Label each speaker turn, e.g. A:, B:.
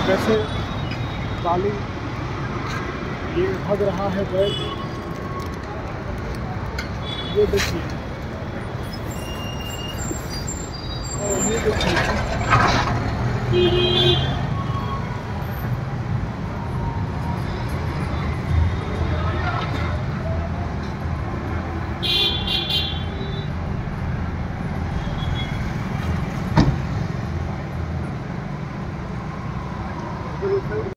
A: कैसे काली ये भाग रहा है बैल, ये देखिए। और ये देखिए